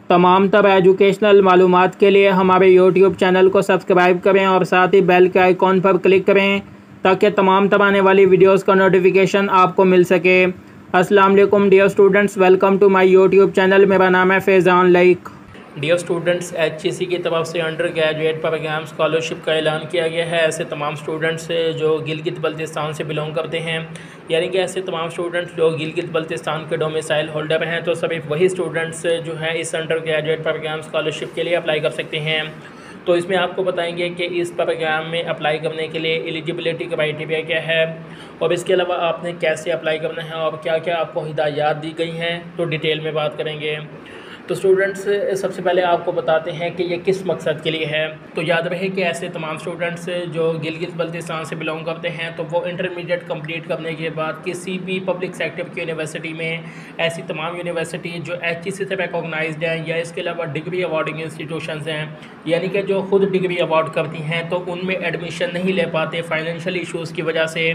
तमाम तर एजुकेशनल मालूमात के लिए हमारे यूट्यूब चैनल को सब्सक्राइब करें और साथ ही बेल के आइकॉन पर क्लिक करें ताकि तमाम तर आने वाली वीडियोस का नोटिफिकेशन आपको मिल सके। अस्सलाम वालेकुम dear students, welcome to my YouTube channel. मेरा नाम है Faizan Laiq. Dear students, HEC की तरफ से अंडर ग्रेजुएट प्रोग्राम स्कॉलरशिप का ऐलान किया गया है। ऐसे तमाम स्टूडेंट्स जो गिलगित बल्तिस्तान से बिलोंग करते हैं, यानी कि ऐसे तमाम स्टूडेंट्स जो गिलगित बल्तिस्तान के डोमिसाइल होल्डर हैं, तो सिर्फ वही स्टूडेंट्स जो हैं इस अंडर ग्रेजुएट प्रोग्राम स्कॉलरशिप के लिए अप्लाई कर सकते हैं। तो इसमें आपको बताएंगे कि इस प्रोग्राम में अप्लाई करने के लिए एलिजिबिलिटी क्राइटेरिया क्या है और इसके अलावा आपने कैसे अप्लाई करना है और क्या क्या आपको हिदायत दी गई हैं, तो डिटेल में बात करेंगे। तो स्टूडेंट्स, सबसे पहले आपको बताते हैं कि ये किस मकसद के लिए है। तो याद रहे कि ऐसे तमाम स्टूडेंट्स जो गिलगित बल्तिस्तान से बिलोंग करते हैं, तो वो इंटरमीडिएट कंप्लीट करने के बाद किसी भी पब्लिक सेक्टर की यूनिवर्सिटी में, ऐसी तमाम यूनिवर्सिटी जो HEC से रिकॉग्नाइज्ड हैं या इसके अलावा डिग्री अवार्डिंग इंस्टीट्यूशंस हैं, यानी कि जो खुद डिग्री अवार्ड करती हैं, तो उनमें एडमिशन नहीं ले पाते फाइनेंशियल इशूज़ की वजह से,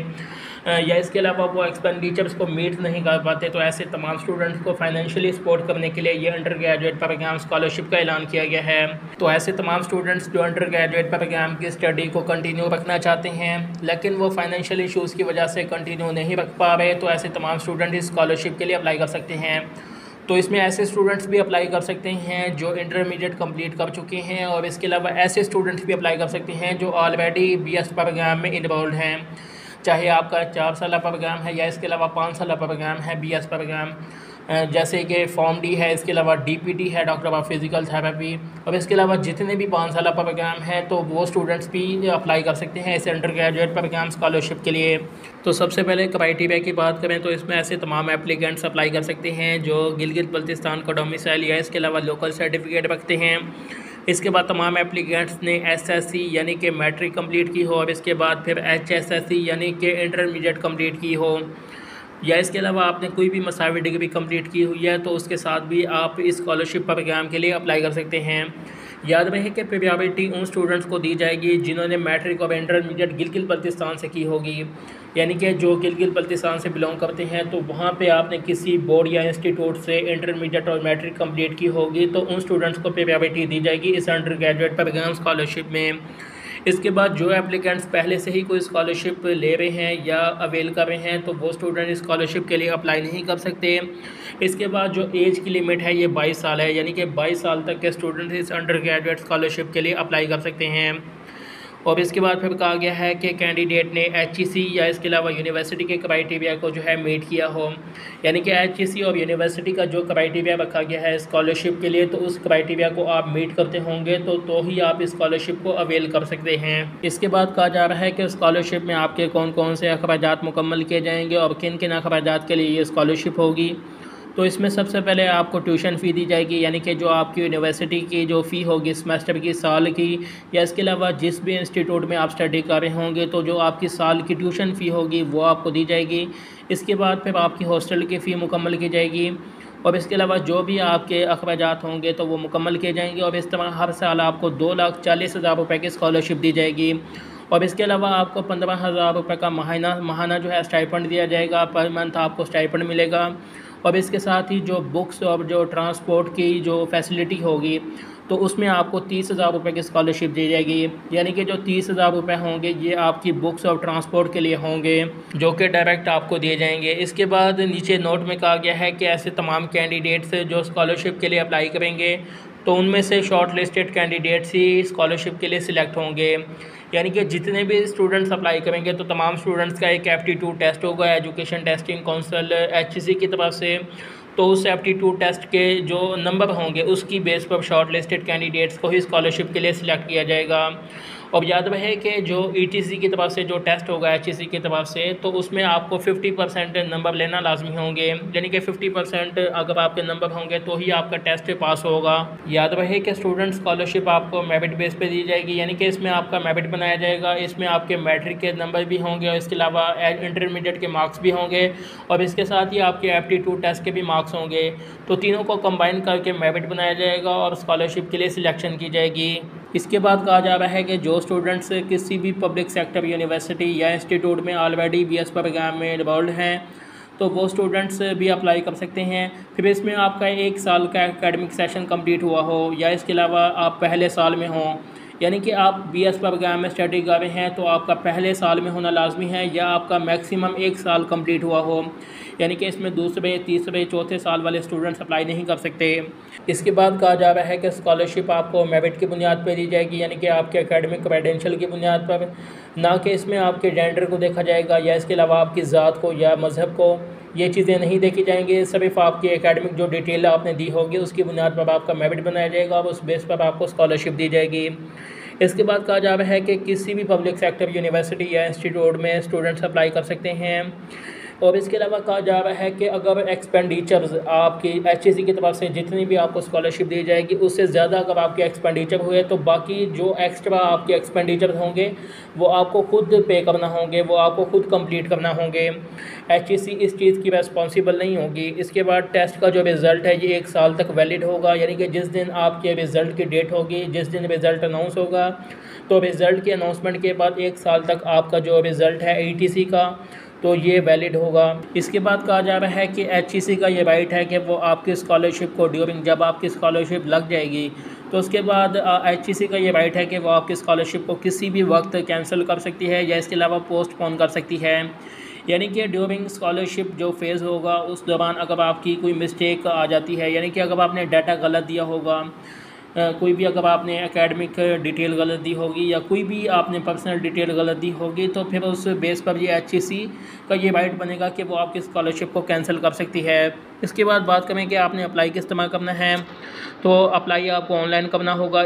या इसके अलावा वो एक्सपेंडिचर्स को मीट नहीं कर पाते, तो ऐसे तमाम स्टूडेंट्स को फाइनेंशियली सपोर्ट करने के लिए ये अंडर ग्रेजुएट प्रोग्राम स्कॉलरशिप का ऐलान किया गया है। तो ऐसे तमाम स्टूडेंट्स जो अंडर ग्रेजुएट प्रोग्राम की स्टडी को कंटिन्यू रखना चाहते हैं लेकिन वो फाइनेंशियल इशूज़ की वजह से कंटिन्यू नहीं रख पा रहे, तो ऐसे तमाम स्टूडेंट इस स्कॉलरशिप के लिए अप्लाई कर सकते हैं। तो इसमें ऐसे स्टूडेंट्स भी अप्लाई कर सकते हैं जो इंटरमीडिएट कंप्लीट कर चुके हैं और इसके अलावा ऐसे स्टूडेंट्स भी अप्लाई कर सकते हैं जो ऑलरेडी BS प्रोग्राम में इन्वॉल्व हैं, चाहे आपका 4 साल प्रोग्राम है या इसके अलावा 5 साल प्रोग्राम है BS प्रोग्राम, जैसे कि फॉर्म D है, इसके अलावा DPT है, डॉक्टर ऑफ फिज़िकल थेरेपी, और इसके अलावा जितने भी 5 साल प्रोग्राम हैं तो वो स्टूडेंट्स भी अप्लाई कर सकते हैं इस अंडर ग्रेजुएट प्रोग्राम स्कॉलरशिप के लिए। तो सबसे पहले क्राइटेरिया की बात करें तो इसमें ऐसे तमाम एप्लीकेंट्स अप्लाई कर सकते हैं जो गिलगित बल्तिस्तान का डोमिसाइल या इसके अलावा लोकल सर्टिफिकेट रखते हैं। इसके बाद तमाम एप्लीकेंट्स ने SSC यानी कि मैट्रिक कंप्लीट की हो और इसके बाद फिर HSSC यानी कि इंटरमीडिएट कंप्लीट की हो, या इसके अलावा आपने कोई भी मसावी डिग्री कंप्लीट की हुई है तो उसके साथ भी आप इस स्कॉलरशिप प्रोग्राम के लिए अप्लाई कर सकते हैं। याद रहे कि प्रायोरिटी उन स्टूडेंट्स को दी जाएगी जिन्होंने मैट्रिक और इंटरमीडिएट गिलगित बल्तिस्तान से की होगी, यानी कि जो गिलगित बल्तिस्तान से बिलोंग करते हैं तो वहाँ पे आपने किसी बोर्ड या इंस्टीट्यूट से इंटरमीडिएट और मैट्रिक कंप्लीट की होगी, तो उन स्टूडेंट्स को प्रायोरिटी दी जाएगी इस अंडर ग्रेजुएट प्रोग्राम स्कॉलरशिप में। इसके बाद जो एप्लीकेंट्स पहले से ही कोई स्कॉलरशिप ले रहे हैं या अवेल कर रहे हैं तो वो स्टूडेंट स्कॉलरशिप के लिए अप्लाई नहीं कर सकते। इसके बाद जो एज की लिमिट है ये 22 साल है, यानी कि 22 साल तक के स्टूडेंट इस अंडर ग्रेजुएट स्कॉलरशिप के लिए अप्लाई कर सकते हैं। और इसके बाद फिर कहा गया है कि कैंडिडेट ने HEC या इसके अलावा यूनिवर्सिटी के क्राइटेरिया को जो है मीट किया हो, यानी कि HEC और यूनिवर्सिटी का जो क्राइटेरिया रखा गया है स्कॉलरशिप के लिए, तो उस क्राइटेरिया को आप मीट करते होंगे तो ही आप इस स्कॉलरशिप को अवेल कर सकते हैं। इसके बाद कहा जा रहा है कि स्कॉलरशिप में आपके कौन कौन से अखराजात मुकम्मल किए जाएंगे और किन किन अखराजात के लिए ये स्कॉलरशिप होगी। तो इसमें सबसे पहले आपको ट्यूशन फ़ी दी जाएगी, यानी कि जो आपकी यूनिवर्सिटी की जो फ़ी होगी सेमेस्टर की, साल की, या इसके अलावा जिस भी इंस्टीट्यूट में आप स्टडी कर रहे होंगे तो जो आपकी साल की ट्यूशन फ़ी होगी वो आपको दी जाएगी। इसके बाद फिर आपकी हॉस्टल की फ़ी मुकम्मल की जाएगी और इसके अलावा जो भी आपके अखराजात होंगे तो वो मुकम्मल किए जाएंगे और इस तरह हर साल आपको 2,40,000 रुपये की स्कॉलरशिप दी जाएगी। और इसके अलावा आपको 15,000 रुपये का महाना जो है स्टाइपेंड दिया जाएगा, पर मंथ आपको स्टाइपेंड मिलेगा। और इसके साथ ही जो बुक्स और जो ट्रांसपोर्ट की जो फैसिलिटी होगी तो उसमें आपको 30,000 रुपये की स्कॉलरशिप दी जाएगी, यानी कि जो 30,000 रुपये होंगे ये आपकी बुक्स और ट्रांसपोर्ट के लिए होंगे जो कि डायरेक्ट आपको दिए जाएंगे। इसके बाद नीचे नोट में कहा गया है कि ऐसे तमाम कैंडिडेट्स जो स्कॉलरशिप के लिए अप्लाई करेंगे तो उनमें से शॉर्ट लिस्टेड कैंडिडेट्स ही स्कॉलरशिप के लिए सिलेक्ट होंगे, यानी कि जितने भी स्टूडेंट्स अप्लाई करेंगे तो तमाम स्टूडेंट्स का एक एप्टीट्यूड टेस्ट होगा एजुकेशन टेस्टिंग काउंसिल HEC की तरफ से। तो उस एप्टीट्यूड टेस्ट के जो नंबर होंगे उसकी बेस पर शॉर्ट लिस्टेड कैंडिडेट्स को ही स्कॉलरशिप के लिए सिलेक्ट किया जाएगा। और याद रहे कि जो ETC की तरफ से जो टेस्ट होगा HEC की तरफ से तो उसमें आपको 50% नंबर लेना लाजमी होंगे, यानी कि 50% अगर आपके नंबर होंगे तो ही आपका टेस्ट पास होगा। याद रहे कि स्टूडेंट स्कॉलरशिप आपको मेरिट बेस पे दी जाएगी, यानी कि इसमें आपका मेरिट बनाया जाएगा, इसमें आपके मैट्रिक के नंबर भी होंगे और इसके अलावा इंटरमीडिएट के मार्क्स भी होंगे और इसके साथ ही आपके एप्टीट्यूड टेस्ट के भी मार्क्स होंगे। तो तीनों को कंबाइन करके मेरिट बनाया जाएगा और स्कॉलरशिप के लिए सिलेक्शन की जाएगी। इसके बाद कहा जा रहा है कि जो स्टूडेंट्स किसी भी पब्लिक सेक्टर यूनिवर्सिटी या इंस्टीट्यूट में ऑलरेडी BS प्रोग्राम में इन्वॉल्व हैं तो वो स्टूडेंट्स भी अप्लाई कर सकते हैं। फिर इसमें आपका 1 साल का एकेडमिक सेशन कंप्लीट हुआ हो या इसके अलावा आप पहले साल में हों, यानी कि आप BS प्रोग्राम में स्टडी कर रहे हैं तो आपका पहले साल में होना लाजमी है, या आपका मैक्सिमम 1 साल कंप्लीट हुआ हो, यानी कि इसमें दूसरे, तीसरे, चौथे साल वाले स्टूडेंट्स अप्लाई नहीं कर सकते। इसके बाद कहा जा रहा है कि स्कॉलरशिप आपको मेरिट की बुनियाद पर दी जाएगी, यानी कि आपके एकेडमिक क्रेडेंशियल की बुनियाद पर, ना कि इसमें आपके जेंडर को देखा जाएगा या इसके अलावा आपकी ज़ात को या मज़हब को, ये चीज़ें नहीं देखी जाएंगी। सिर्फ आपकी एकेडमिक जो डिटेल आपने दी होगी उसकी बुनियाद पर आपका मेरिट बनाया जाएगा और उस बेस पर आपको स्कॉलरशिप दी जाएगी। इसके बाद कहा जा रहा है कि किसी भी पब्लिक सेक्टर यूनिवर्सिटी या इंस्टीट्यूट में स्टूडेंट्स अप्लाई कर सकते हैं। और इसके अलावा कहा जा रहा है कि अगर एक्सपेंडिचर्स आपकी HEC की तरफ से जितनी भी आपको स्कॉलरशिप दी जाएगी उससे ज़्यादा अगर आपके एक्सपेंडिचर हुए तो बाकी जो एक्स्ट्रा आपके एक्सपेंडिचर होंगे वो आपको खुद पे करना होंगे, वो आपको खुद कंप्लीट करना होंगे। HEC इस चीज़ की रेस्पॉन्सिबल नहीं होगी। इसके बाद टेस्ट का जो रिज़ल्ट है ये 1 साल तक वैलिड होगा, यानी कि जिस दिन आपके रिज़ल्ट की डेट होगी, जिस दिन रिज़ल्ट अनाउंस होगा, तो रिज़ल्ट के अनाउंसमेंट के बाद 1 साल तक आपका जो रिज़ल्ट है ETC का तो ये वैलिड होगा। इसके बाद कहा जा रहा है कि HEC का ये राइट है कि वो आपकी स्कॉलरशिप को ड्यूरिंग, जब आपकी स्कॉलरशिप लग जाएगी तो उसके बाद HEC का ये राइट है कि वो आपकी स्कॉलरशिप को किसी भी वक्त कैंसिल कर सकती है या इसके अलावा पोस्टपोन कर सकती है। यानी कि ड्यूरिंग स्कॉलरशिप जो फेज़ होगा उस दौरान अगर आपकी कोई मिस्टेक आ जाती है, यानी कि अगर आपने डाटा गलत दिया होगा, कोई भी अगर आपने एकेडमिक डिटेल गलत दी होगी या कोई भी आपने पर्सनल डिटेल गलत दी होगी, तो फिर उस बेस पर ये HEC का ये राइट बनेगा कि वो आपकी स्कॉलरशिप को कैंसिल कर सकती है। इसके बाद बात करें कि आपने अप्लाई किस तरह करना है, तो अप्लाई आपको ऑनलाइन करना होगा।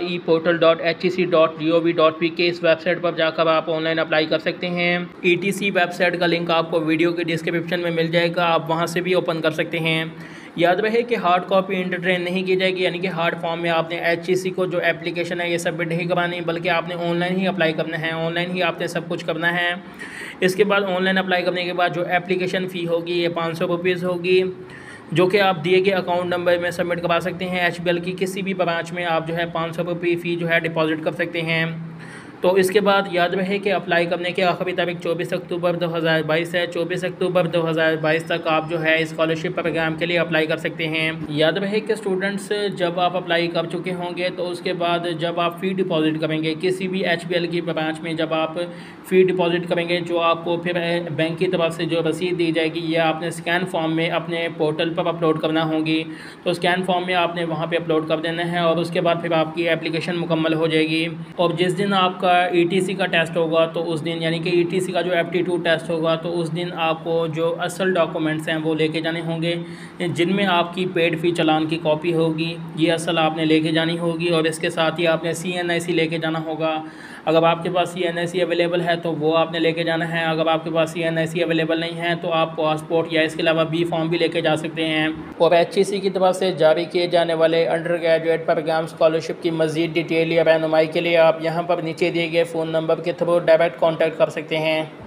eportal.hec.gov.pk इस वेबसाइट पर जाकर आप ऑनलाइन अप्लाई कर सकते हैं। ETC वेबसाइट का लिंक आपको वीडियो के डिस्क्रिप्शन में मिल जाएगा, आप वहाँ से भी ओपन कर सकते हैं। याद रहे कि हार्ड कॉपी इंटरटेन नहीं की जाएगी, यानी कि हार्ड फॉर्म में आपने HEC को जो एप्लीकेशन है ये सबमिट नहीं करवानी, बल्कि आपने ऑनलाइन ही अप्लाई करना है, ऑनलाइन ही आपने सब कुछ करना है। इसके बाद ऑनलाइन अप्लाई करने के बाद जो एप्लीकेशन फ़ी होगी ये 500 रुपीज़ होगी, जो कि आप दिए गए अकाउंट नंबर में सबमिट करवा सकते हैं। HBL की किसी भी ब्रांच में आप जो है 500 रुपये फ़ी जो है डिपॉजिट कर सकते हैं। तो इसके बाद याद रहे कि अप्लाई करने की आखिरी तारीख 24 अक्टूबर 2022 है। 24 अक्टूबर 2022 तक आप जो है स्कॉलरशिप प्रोग्राम के लिए अप्लाई कर सकते हैं। याद रहे कि स्टूडेंट्स जब आप अप्लाई कर चुके होंगे तो उसके बाद जब आप फ़ी डिपॉजिट करेंगे किसी भी HBL की ब्रांच में, जब आप फ़ी डिपॉजिट करेंगे, जो आपको फिर बैंक की तरफ से जो रसीद दी जाएगी ये आपने स्कैन फॉर्म में अपने पोर्टल पर अपलोड करना होगी। तो स्कैन फॉर्म में आपने वहाँ पर अपलोड कर देना है और उसके बाद फिर आपकी एप्लीकेशन मुकम्मल हो जाएगी। और जिस दिन आपका ETC का टेस्ट होगा तो उस दिन, यानी कि ETC का जो एप्टीट्यूड टेस्ट होगा तो उस दिन आपको जो असल डॉक्यूमेंट्स हैं वो लेके जाने होंगे, जिनमें आपकी पेड फ़ी चालान की कॉपी होगी, ये असल आपने लेके जानी होगी। और इसके साथ ही आपने CNIC लेके जाना होगा। अगर आपके पास CNIC अवेलेबल है तो वो आपने लेके जाना है, अगर आपके पास CNIC अवेलेबल नहीं है तो आप पासपोर्ट या इसके अलावा B फॉर्म भी लेके जा सकते हैं। और HEC की तरफ से जारी किए जाने वाले अंडर ग्रेजुएट प्रोग्राम स्कॉलरशिप की मज़ीद डिटेल या रहनुमाई के लिए आप यहाँ पर नीचे दिए गए फ़ोन नंबर के थ्रू डायरेक्ट कॉन्टैक्ट कर सकते हैं।